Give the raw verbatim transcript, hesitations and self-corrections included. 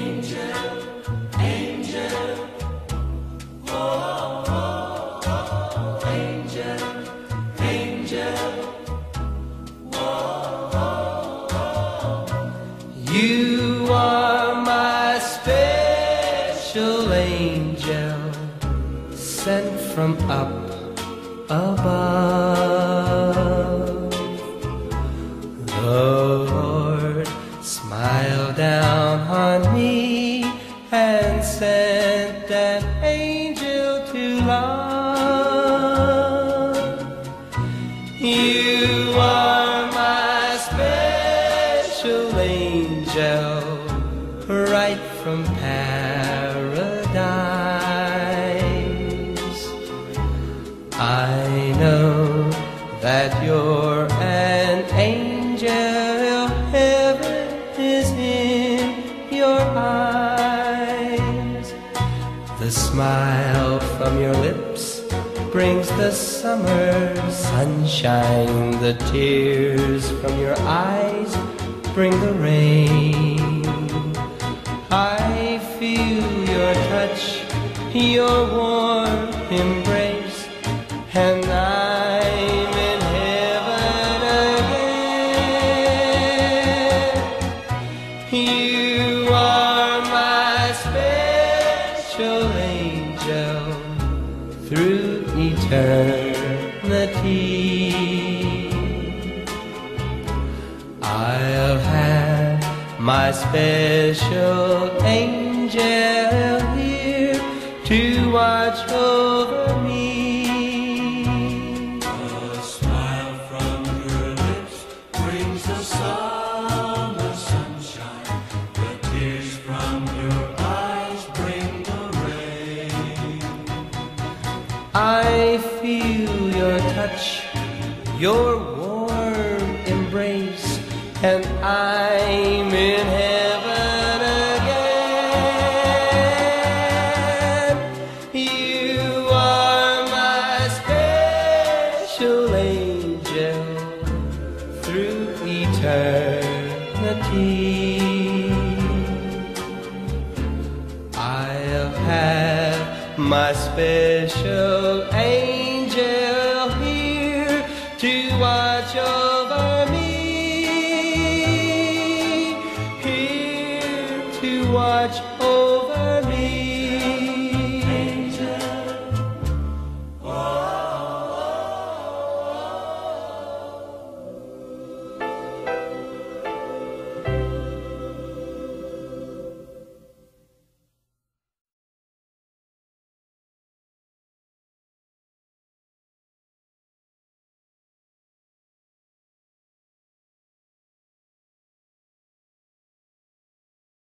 You are my special angel, sent from up above. The Lord smiled down on me and sent that angel to love. You are my special angel, right from paradise. I know that you're an angel, heaven is in your eyes. The smile from your lips brings the summer sunshine. The tears from your eyes bring the rain. I feel your touch, your warm embrace, and I'm in heaven again. You are my special angel through eternity. I'll have my special angel here to watch over me. A smile from your lips brings the summer sunshine. The tears from your eyes bring the rain. I feel your touch, your warm embrace, and I'm in heaven again. You are my special angel through eternity. I'll have my special angel here to watch over me. Watch